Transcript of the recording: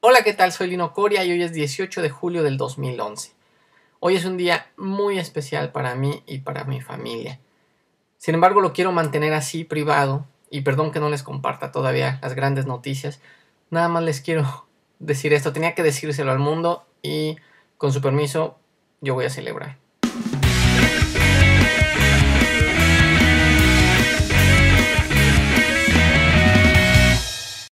Hola, ¿qué tal? Soy Lino Coria y hoy es 18 de julio del 2011. Hoy es un día muy especial para mí y para mi familia. Sin embargo, lo quiero mantener así privado y perdón que no les comparta todavía las grandes noticias. Nada más les quiero decir esto. Tenía que decírselo al mundo y con su permiso yo voy a celebrar.